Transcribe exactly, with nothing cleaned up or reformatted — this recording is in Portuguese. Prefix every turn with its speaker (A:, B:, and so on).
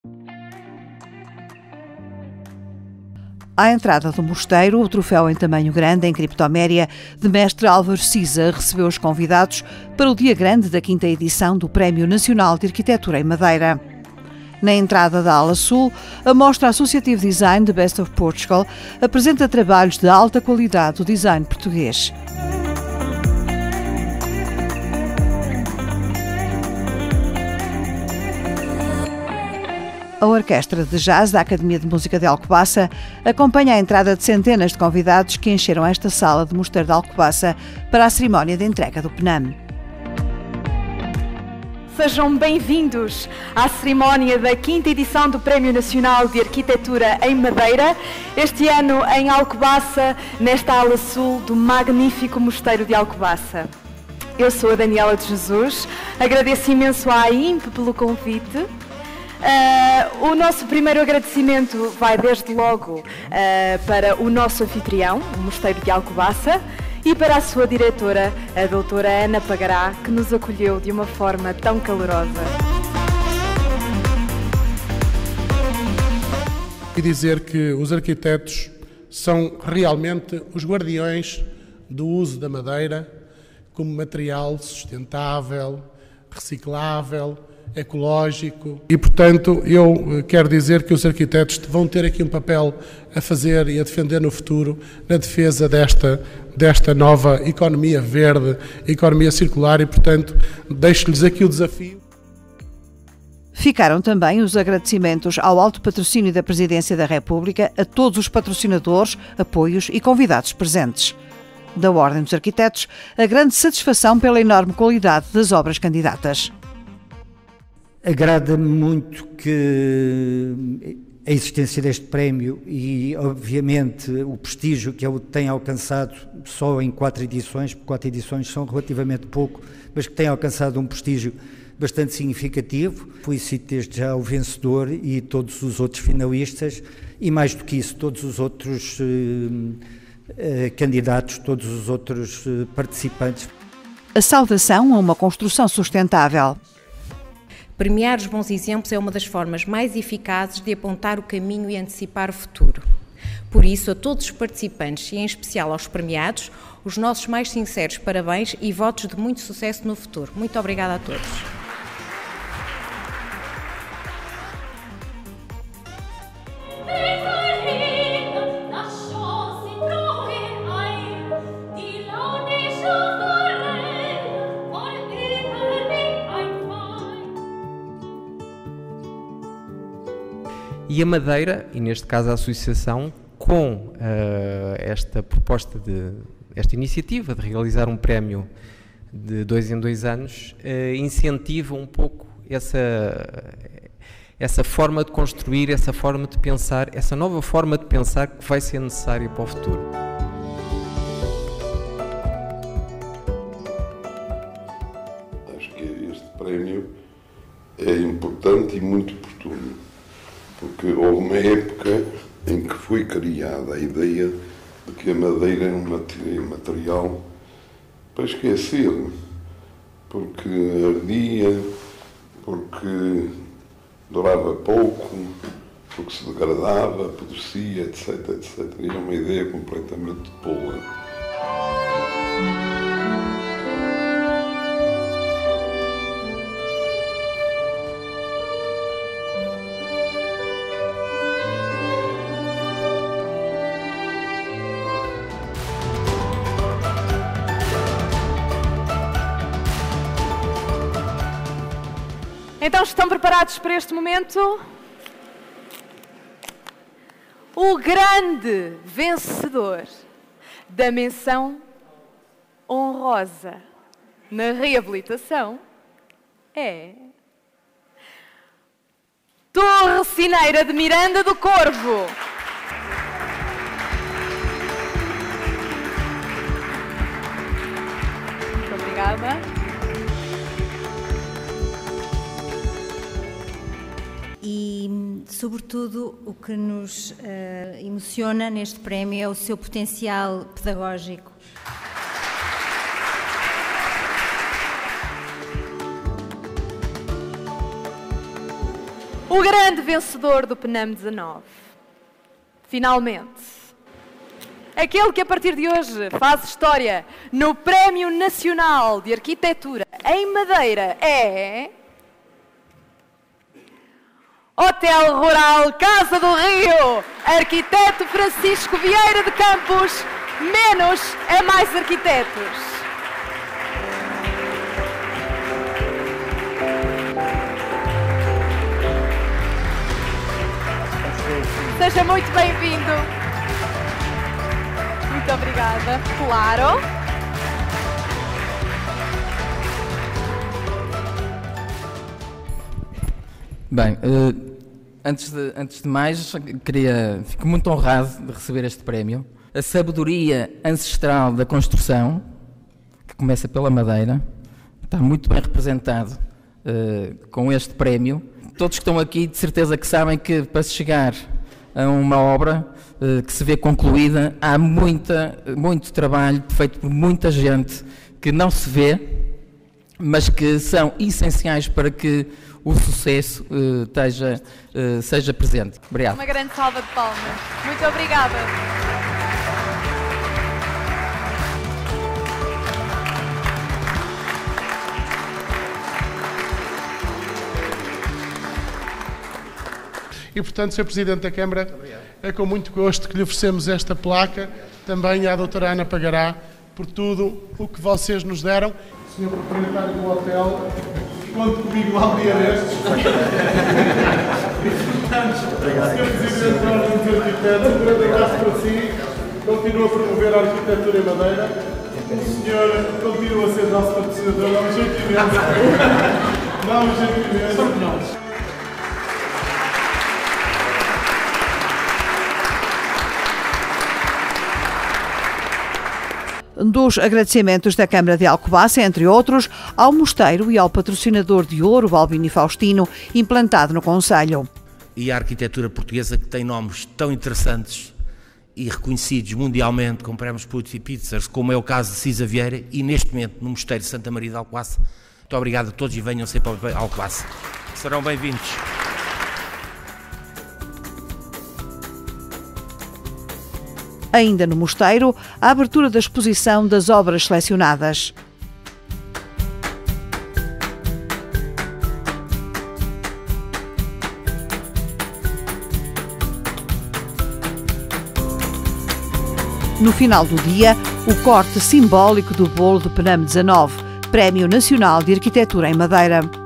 A: À entrada do mosteiro, o troféu em tamanho grande, em criptoméria, de mestre Álvaro Siza, recebeu os convidados para o dia grande da quinta edição do Prémio Nacional de Arquitetura em Madeira. Na entrada da ala sul, a Mostra Associative Design The Best of Portugal apresenta trabalhos de alta qualidade do design português. A Orquestra de Jazz da Academia de Música de Alcobaça acompanha a entrada de centenas de convidados que encheram esta sala de Mosteiro de Alcobaça para a cerimónia de entrega do P N A M.
B: Sejam bem-vindos à cerimónia da quinta edição do Prémio Nacional de Arquitetura em Madeira, este ano em Alcobaça, nesta ala sul do magnífico Mosteiro de Alcobaça. Eu sou a Daniela de Jesus, agradeço imenso à A I M P pelo convite. Uh, o nosso primeiro agradecimento vai desde logo uh, para o nosso anfitrião, o Mosteiro de Alcobaça, e para a sua diretora, a doutora Ana Pagará, que nos acolheu de uma forma tão calorosa.
C: E dizer que os arquitetos são realmente os guardiões do uso da madeira como material sustentável, reciclável, ecológico, e portanto eu quero dizer que os arquitetos vão ter aqui um papel a fazer e a defender no futuro na defesa desta, desta nova economia verde, economia circular, e portanto deixo-lhes aqui o desafio.
A: Ficaram também os agradecimentos ao alto patrocínio da Presidência da República, a todos os patrocinadores, apoios e convidados presentes. Da Ordem dos Arquitetos, a grande satisfação pela enorme qualidade das obras candidatas.
D: Agrada-me muito que a existência deste prémio e, obviamente, o prestígio que ele tem alcançado só em quatro edições, porque quatro edições são relativamente pouco, mas que tem alcançado um prestígio bastante significativo. Felicito desde já o vencedor e todos os outros finalistas e, mais do que isso, todos os outros eh, eh, candidatos, todos os outros eh, participantes.
A: A saudação a uma construção sustentável.
E: Premiar os bons exemplos é uma das formas mais eficazes de apontar o caminho e antecipar o futuro. Por isso, a todos os participantes e em especial aos premiados, os nossos mais sinceros parabéns e votos de muito sucesso no futuro. Muito obrigada a todos.
F: E a Madeira, e neste caso a Associação, com uh, esta proposta, de, esta iniciativa de realizar um prémio de dois em dois anos, uh, incentiva um pouco essa, essa forma de construir, essa forma de pensar, essa nova forma de pensar que vai ser necessária para o futuro.
G: Acho que este prémio é importante e muito oportuno, porque houve uma época em que foi criada a ideia de que a madeira é um material para esquecer, porque ardia, porque durava pouco, porque se degradava, apodrecia, etc, etcétera. E é uma ideia completamente tola.
B: Então, estão preparados para este momento? O grande vencedor da menção honrosa na reabilitação é Torre Cineira de Miranda do Corvo. Muito obrigada.
H: E, sobretudo, o que nos uh, emociona neste prémio é o seu potencial pedagógico.
B: o grande vencedor do PNAM dezanove. Finalmente, aquele que a partir de hoje faz história no Prémio Nacional de Arquitetura em Madeira é... Hotel Rural Casa do Rio, arquiteto Francisco Vieira de Campos, menos é mais arquitetos. Seja muito bem-vindo. Muito obrigada. Claro.
I: Bem, uh, antes, de, antes de mais, queria, fico muito honrado de receber este prémio. A sabedoria ancestral da construção, que começa pela madeira, está muito bem representado uh, com este prémio. Todos que estão aqui, de certeza que sabem que para se chegar a uma obra uh, que se vê concluída, há muita, muito trabalho feito por muita gente que não se vê, mas que são essenciais para que o sucesso uh, esteja, uh, seja presente. Obrigado.
B: Uma grande salva de palmas. Muito obrigada.
C: E, portanto, senhor Presidente da Câmara, é com muito gosto que lhe oferecemos esta placa, também à doutora Ana Pagará, por tudo o que vocês nos deram. senhor Proprietário do hotel, conte comigo lá um dia destes. senhor Presidente da Ordem dos Arquitetos, um grande abraço para si. Continua a promover a arquitetura em Madeira. O senhor continua a ser nosso patrocinador. Dá um jeito imenso. Dá um jeito imenso. Somos nós.
A: Dos agradecimentos da Câmara de Alcobaça, entre outros, ao mosteiro e ao patrocinador de ouro, Albino Faustino, implantado no concelho.
J: E a arquitetura portuguesa, que tem nomes tão interessantes e reconhecidos mundialmente com prémios Pulitzer e Pizzers, como é o caso de Cisa Vieira, e neste momento no Mosteiro de Santa Maria de Alcobaça. Muito obrigado a todos e venham sempre ao Alcobaça. Serão bem-vindos.
A: Ainda no mosteiro, a abertura da exposição das obras selecionadas. No final do dia, o corte simbólico do bolo do PNAM dezanove, Prémio Nacional de Arquitetura em Madeira.